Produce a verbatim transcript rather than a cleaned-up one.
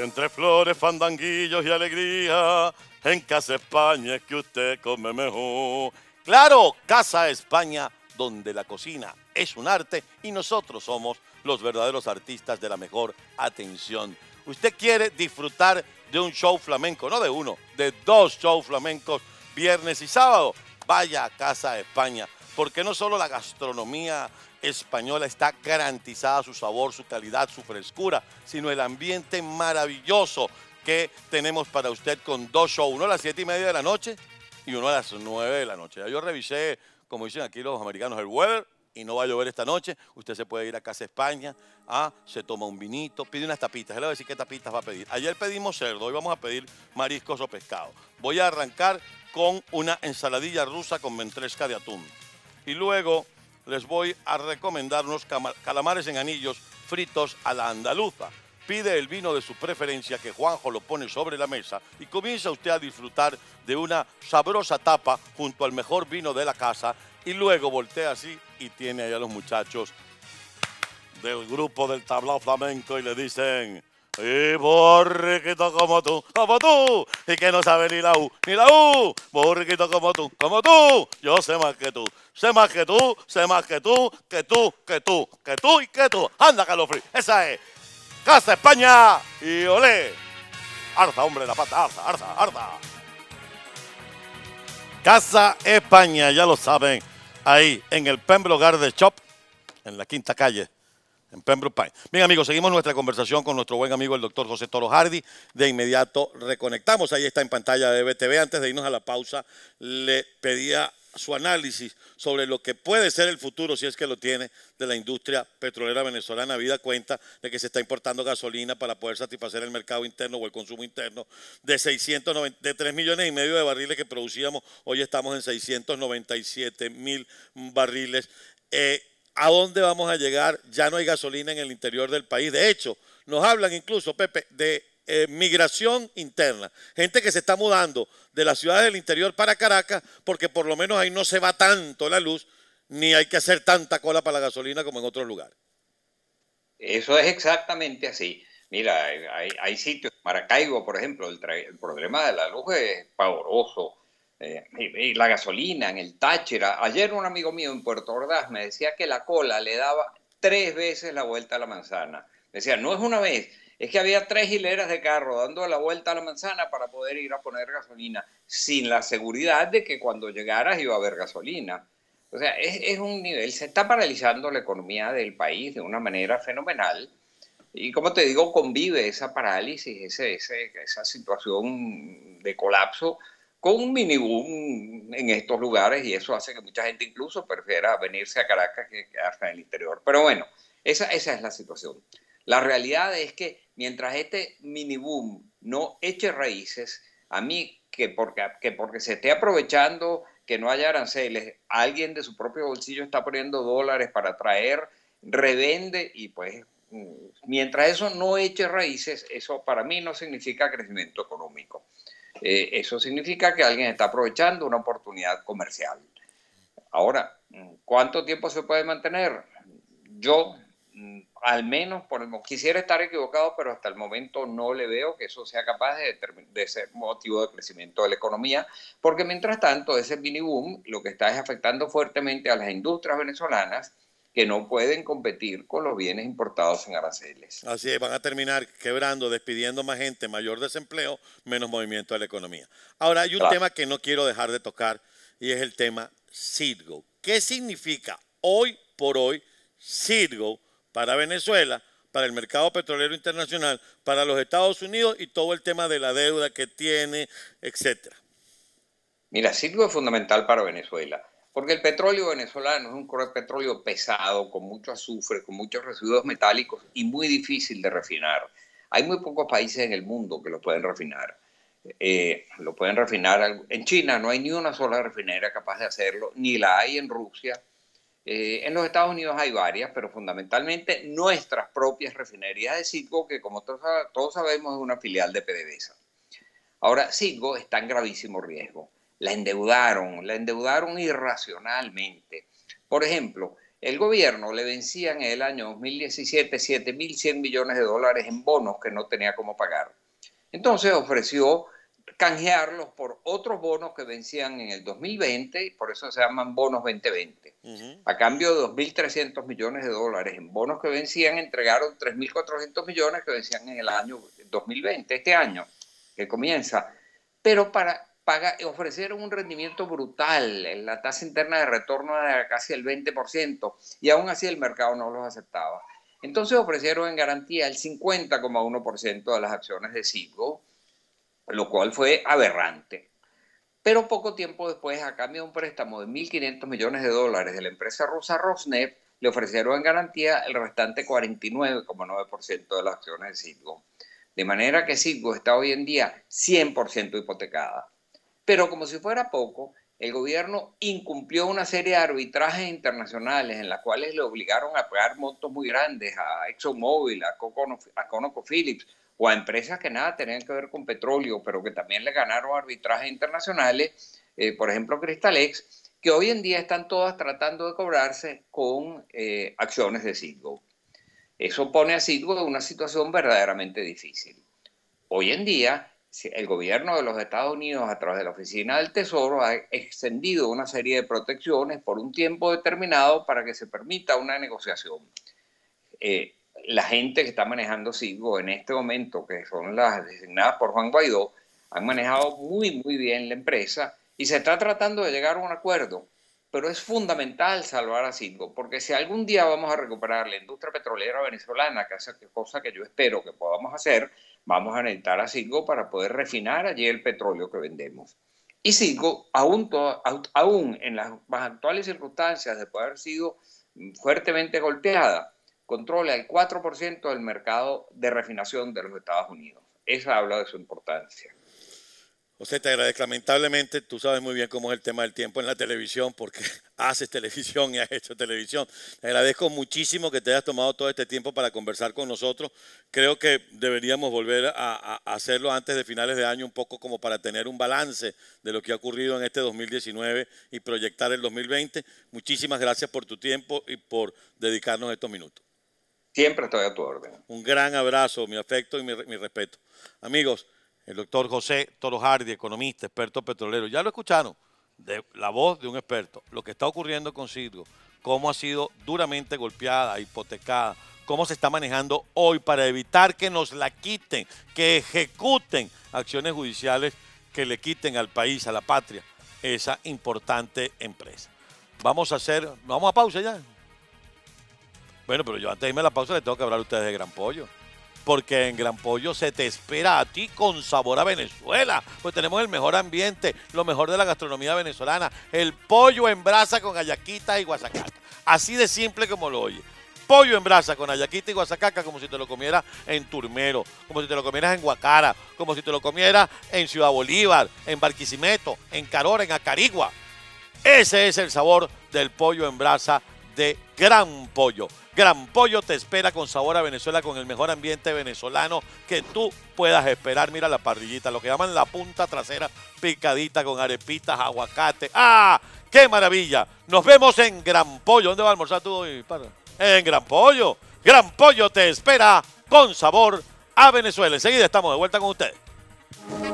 entre flores, fandanguillos y alegría, en Casa España es que usted come mejor. Claro, Casa España, donde la cocina es un arte y nosotros somos los verdaderos artistas de la mejor atención. Usted quiere disfrutar de un show flamenco, no de uno, de dos shows flamencos, viernes y sábado. Vaya a Casa España, porque no solo la gastronomía española está garantizada, su sabor, su calidad, su frescura, sino el ambiente maravilloso que tenemos para usted con dos shows, uno a las siete y media de la noche y uno a las nueve de la noche. Ya yo revisé, como dicen aquí los americanos, el weather, y no va a llover esta noche. Usted se puede ir a Casa España, ah, se toma un vinito, pide unas tapitas. Él le va a decir qué tapitas va a pedir. Ayer pedimos cerdo, hoy vamos a pedir mariscos o pescado. Voy a arrancar con una ensaladilla rusa con ventresca de atún. Y luego les voy a recomendar unos calamares en anillos fritos a la andaluza. Pide el vino de su preferencia que Juanjo lo pone sobre la mesa y comienza usted a disfrutar de una sabrosa tapa junto al mejor vino de la casa y luego voltea así y tiene ahí a los muchachos del grupo del tablao flamenco y le dicen: y borriquito como tú, como tú, y que no sabe ni la U, ni la U, borriquito como tú, como tú, yo sé más que tú, sé más que tú, sé más que tú, que tú, que tú, que tú y que tú. Anda, Calofrí, esa es Casa España y olé. Arza, hombre, la pata, arza, arza, arza. Casa España, ya lo saben, ahí en el Pembroke Garden Shop, en la quinta calle, en Pembroke Pines. Bien, amigos, seguimos nuestra conversación con nuestro buen amigo el doctor José Toro Hardy. De inmediato reconectamos, ahí está en pantalla de B T V. Antes de irnos a la pausa, le pedía su análisis sobre lo que puede ser el futuro, si es que lo tiene, de la industria petrolera venezolana, habida cuenta de que se está importando gasolina para poder satisfacer el mercado interno o el consumo interno de seiscientos noventa, de tres millones y medio de barriles que producíamos, hoy estamos en seiscientos noventa y siete mil barriles. Eh, ¿A dónde vamos a llegar? Ya no hay gasolina en el interior del país. De hecho, nos hablan incluso, Pepe, de eh, migración interna. Gente que se está mudando de las ciudades del interior para Caracas porque por lo menos ahí no se va tanto la luz ni hay que hacer tanta cola para la gasolina como en otros lugares. Eso es exactamente así. Mira, hay, hay sitios, Maracaibo, por ejemplo, el, el problema de la luz es pavoroso. Eh, y, y la gasolina en el Táchira. Ayer un amigo mío en Puerto Ordaz me decía que la cola le daba tres veces la vuelta a la manzana. Decía, no es una vez, es que había tres hileras de carro dando la vuelta a la manzana para poder ir a poner gasolina, sin la seguridad de que cuando llegaras iba a haber gasolina. O sea, es, es un nivel, se está paralizando la economía del país de una manera fenomenal. Y como te digo, convive esa parálisis, ese, ese, esa situación de colapso con un miniboom en estos lugares, y eso hace que mucha gente incluso prefiera venirse a Caracas que quedarse en el interior. Pero bueno, esa, esa es la situación. La realidad es que mientras este miniboom no eche raíces, a mí que porque, que porque se esté aprovechando que no haya aranceles, alguien de su propio bolsillo está poniendo dólares para traer, revende, y pues mientras eso no eche raíces, eso para mí no significa crecimiento económico. Eh, eso significa que alguien está aprovechando una oportunidad comercial. Ahora, ¿cuánto tiempo se puede mantener? Yo, al menos, por el, quisiera estar equivocado, pero hasta el momento no le veo que eso sea capaz de, de ser motivo de crecimiento de la economía, porque mientras tanto ese mini boom lo que está es afectando fuertemente a las industrias venezolanas que no pueden competir con los bienes importados en aranceles. Así es, van a terminar quebrando, despidiendo más gente, mayor desempleo, menos movimiento de la economía. Ahora, hay un Claro. tema que no quiero dejar de tocar y es el tema Citgo. ¿Qué significa hoy por hoy Citgo para Venezuela, para el mercado petrolero internacional, para los Estados Unidos y todo el tema de la deuda que tiene, etcétera? Mira, Citgo es fundamental para Venezuela, porque el petróleo venezolano es un petróleo pesado, con mucho azufre, con muchos residuos metálicos y muy difícil de refinar. Hay muy pocos países en el mundo que lo pueden refinar. Eh, lo pueden refinar en China, no hay ni una sola refinería capaz de hacerlo, ni la hay en Rusia. Eh, en los Estados Unidos hay varias, pero fundamentalmente nuestras propias refinerías de Citgo, que como todos, todos sabemos es una filial de PDVSA. Ahora, Citgo está en gravísimo riesgo. La endeudaron, la endeudaron irracionalmente. Por ejemplo, el gobierno le vencía en el año dos mil diecisiete siete mil cien millones de dólares en bonos que no tenía cómo pagar. Entonces ofreció canjearlos por otros bonos que vencían en el dos mil veinte, y por eso se llaman bonos veinte veinte. Uh-huh. A cambio de dos mil trescientos millones de dólares en bonos que vencían, entregaron tres mil cuatrocientos millones que vencían en el año dos mil veinte, este año que comienza. Pero para pagar, ofrecieron un rendimiento brutal, la tasa interna de retorno era casi el veinte por ciento, y aún así el mercado no los aceptaba. Entonces ofrecieron en garantía el cincuenta coma uno por ciento de las acciones de Citgo, lo cual fue aberrante. Pero poco tiempo después, a cambio de un préstamo de mil quinientos millones de dólares de la empresa rusa Rosneft, le ofrecieron en garantía el restante cuarenta y nueve coma nueve por ciento de las acciones de Citgo. De manera que Citgo está hoy en día cien por ciento hipotecada. Pero como si fuera poco, el gobierno incumplió una serie de arbitrajes internacionales en las cuales le obligaron a pagar montos muy grandes a ExxonMobil, a ConocoPhillips, o a empresas que nada tenían que ver con petróleo, pero que también le ganaron arbitrajes internacionales, eh, por ejemplo Cristalex, que hoy en día están todas tratando de cobrarse con eh, acciones de Citgo. Eso pone a Citgo en una situación verdaderamente difícil. Hoy en día, el gobierno de los Estados Unidos, a través de la Oficina del Tesoro, ha extendido una serie de protecciones por un tiempo determinado para que se permita una negociación. Eh, La gente que está manejando Citgo en este momento, que son las designadas por Juan Guaidó, han manejado muy, muy bien la empresa y se está tratando de llegar a un acuerdo. Pero es fundamental salvar a Citgo, porque si algún día vamos a recuperar la industria petrolera venezolana, que es cosa que yo espero que podamos hacer, vamos a necesitar a Citgo para poder refinar allí el petróleo que vendemos. Y Citgo, aún, todo, aún en las actuales circunstancias de poder haber sido fuertemente golpeada, controla el cuatro por ciento del mercado de refinación de los Estados Unidos. Esa habla de su importancia. José, te agradezco. Lamentablemente, tú sabes muy bien cómo es el tema del tiempo en la televisión, porque haces televisión y has hecho televisión. Te agradezco muchísimo que te hayas tomado todo este tiempo para conversar con nosotros. Creo que deberíamos volver a, a hacerlo antes de finales de año, un poco como para tener un balance de lo que ha ocurrido en este dos mil diecinueve y proyectar el dos mil veinte. Muchísimas gracias por tu tiempo y por dedicarnos estos minutos. Siempre estoy a tu orden. Un gran abrazo, mi afecto y mi, mi respeto. Amigos, el doctor José Toro Hardy, economista, experto petrolero. Ya lo escucharon, de la voz de un experto. Lo que está ocurriendo con Citgo, cómo ha sido duramente golpeada, hipotecada, cómo se está manejando hoy para evitar que nos la quiten, que ejecuten acciones judiciales que le quiten al país, a la patria, esa importante empresa. Vamos a hacer, vamos a pausa ya. Bueno, pero yo antes de irme a la pausa les tengo que hablar a ustedes de Gran Pollo. Porque en Gran Pollo se te espera a ti con sabor a Venezuela. Pues tenemos el mejor ambiente, lo mejor de la gastronomía venezolana. El pollo en brasa con hallaquita y guasacaca. Así de simple como lo oye. Pollo en brasa con hallaquita y guasacaca, como si te lo comieras en Turmero, como si te lo comieras en Guacara, como si te lo comieras en Ciudad Bolívar, en Barquisimeto, en Carora, en Acarigua. Ese es el sabor del pollo en brasa de Gran Pollo. Gran Pollo te espera con sabor a Venezuela, con el mejor ambiente venezolano que tú puedas esperar. Mira la parrillita, lo que llaman la punta trasera picadita con arepitas, aguacate. ¡Ah! ¡Qué maravilla! Nos vemos en Gran Pollo. ¿Dónde va a almorzar tú hoy, para? En Gran Pollo. Gran Pollo te espera con sabor a Venezuela. Enseguida estamos de vuelta con ustedes.